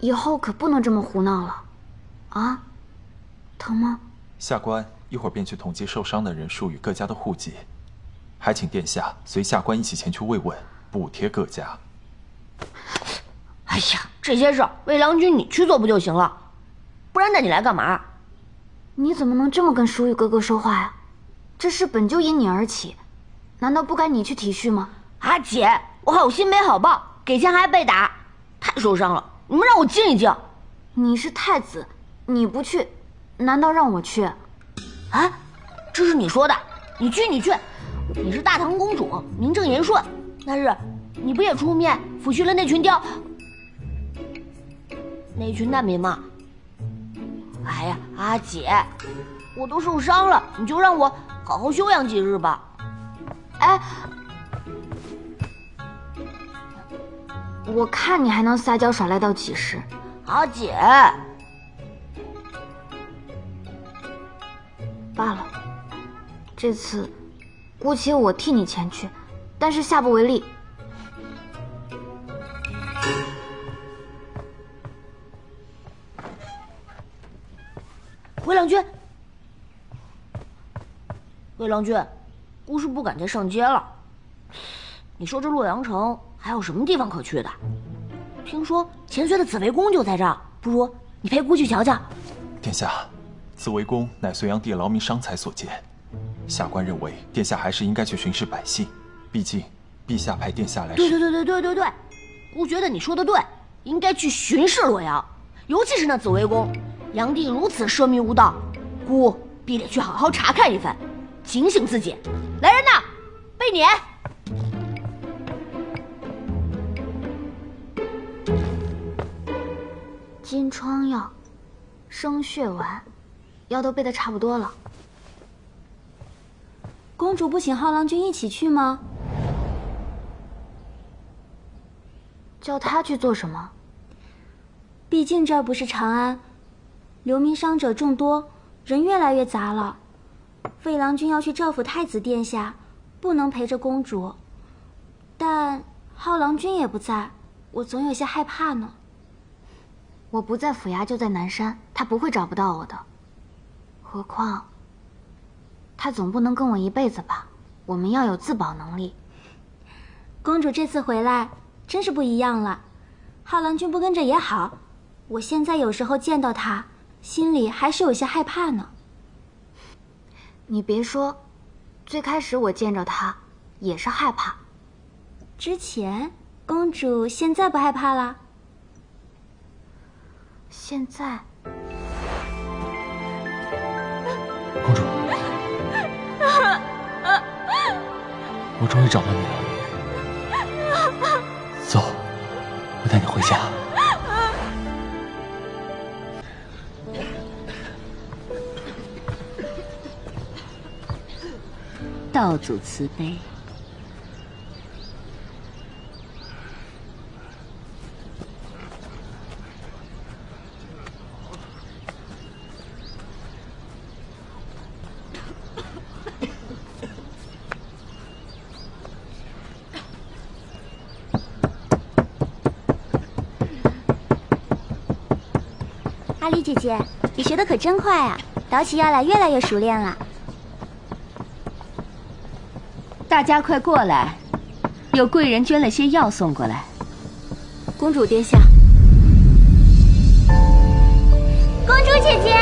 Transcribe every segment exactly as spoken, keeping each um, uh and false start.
以后可不能这么胡闹了，啊？疼吗？ 下官一会儿便去统计受伤的人数与各家的户籍，还请殿下随下官一起前去慰问，补贴各家。 哎呀，这些事儿魏郎君你去做不就行了？不然带你来干嘛？ 你怎么能这么跟淑玉哥哥说话呀？这事本就因你而起，难道不该你去体恤吗？ 阿姐，我好心没好报，给钱还被打，太受伤了。你们让我静一静。 你是太子，你不去，难道让我去？ 啊，这是你说的，你去你去，你是大唐公主，名正言顺。那日你不也出面抚恤了那群刁，那群难民吗？哎呀，阿姐，我都受伤了，你就让我好好休养几日吧。 哎，我看你还能撒娇耍赖到几时？ 阿姐， 罢了，这次姑且我替你前去，但是下不为例。 魏郎君，魏郎君，姑是不敢再上街了。你说这洛阳城还有什么地方可去的？听说千岁的紫微宫就在这儿，不如你陪姑去瞧瞧。 殿下，紫微宫乃隋炀帝劳民伤财所建，下官认为殿下还是应该去巡视百姓，毕竟陛下派殿下来。 对对对对对对对，姑觉得你说的对，应该去巡视洛阳，尤其是那紫微宫。炀帝如此奢靡无道，姑必得去好好查看一番，警醒自己。来人呐，备撵！ 金疮药、生血丸，药都备的差不多了。 公主不请浩郎君一起去吗？ 叫他去做什么？ 毕竟这儿不是长安。流民伤者众多，人越来越杂了。魏郎君要去照拂太子殿下，不能陪着公主。但浩郎君也不在，我总有些害怕呢。 我不在府衙就在南山，他不会找不到我的。何况，他总不能跟我一辈子吧？我们要有自保能力。 公主这次回来真是不一样了，浩郎君不跟着也好。我现在有时候见到他，心里还是有些害怕呢。 你别说，最开始我见着他也是害怕。 之前公主现在不害怕啦？ 现在， 公主，我终于找到你了。走，我带你回家。 道祖慈悲。 阿离姐姐，你学的可真快啊，捣起药来越来越熟练了。 大家快过来，有贵人捐了些药送过来。 公主殿下，公主姐姐，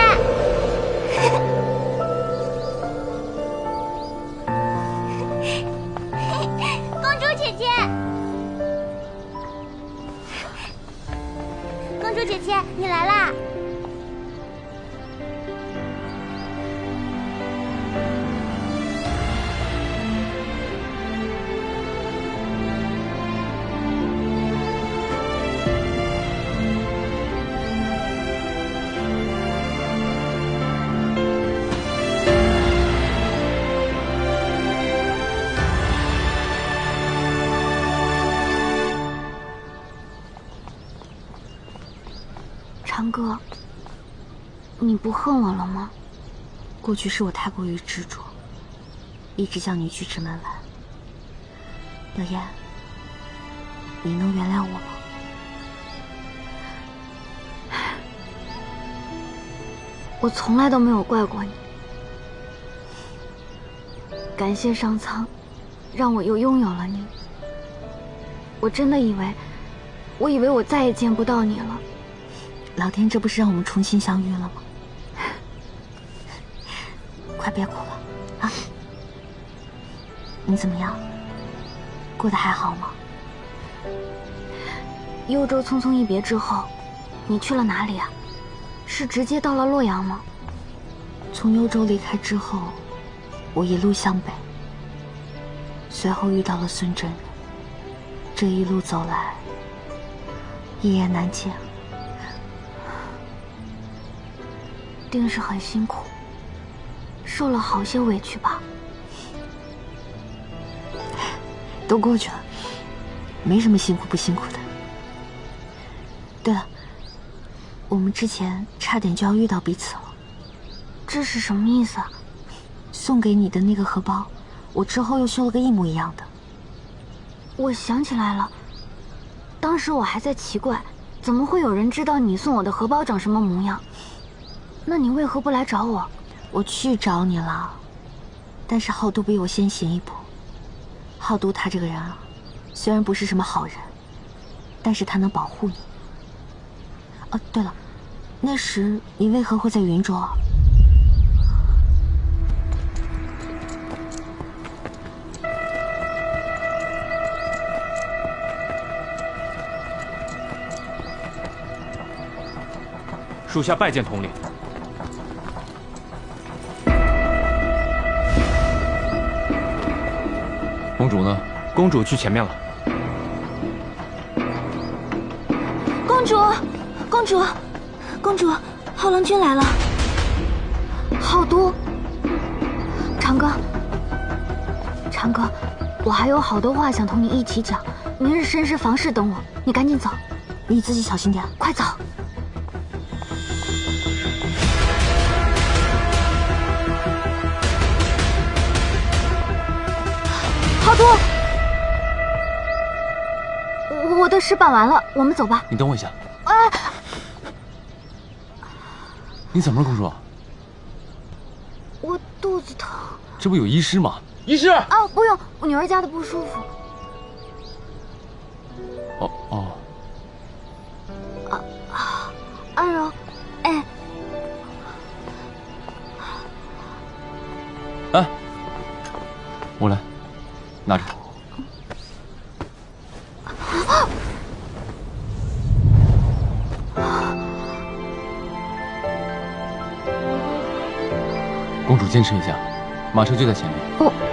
公主姐姐，公主姐姐，你来啦！ 长哥，你不恨我了吗？过去是我太过于执着，一直将你拒之门外。柳岩，你能原谅我吗？ 我从来都没有怪过你。感谢上苍，让我又拥有了你。我真的以为，我以为我再也见不到你了。 老天，这不是让我们重新相遇了吗？快别哭了啊！你怎么样？过得还好吗？ 幽州匆匆一别之后，你去了哪里啊？是直接到了洛阳吗？ 从幽州离开之后，我一路向北，随后遇到了孙真。这一路走来，一言难尽， 定是很辛苦，受了好些委屈吧？ 都过去了，没什么辛苦不辛苦的。对了，我们之前差点就要遇到彼此了。 这是什么意思啊？ 送给你的那个荷包，我之后又修了个一模一样的。 我想起来了，当时我还在奇怪，怎么会有人知道你送我的荷包长什么模样？那你为何不来找我？ 我去找你了，但是浩都比我先行一步。浩都他这个人啊，虽然不是什么好人，但是他能保护你。哦，对了，那时你为何会在云州啊？ 属下拜见统领。 公主呢？ 公主去前面了。 公主，公主，公主，浩郎君来了。 浩都，长哥，长哥，我还有好多话想同你一起讲。明日申师房事等我，你赶紧走。 你自己小心点， 快走。浩都，我的事办完了，我们走吧。 你等我一下。 哎， 你怎么了，公主？ 我肚子疼。 这不有医师吗？ 医师啊，不用，我女儿家的不舒服。 哦哦。 啊啊，安柔，哎。 哎，我来。拿着。公主坚持一下，马车就在前面。 哦。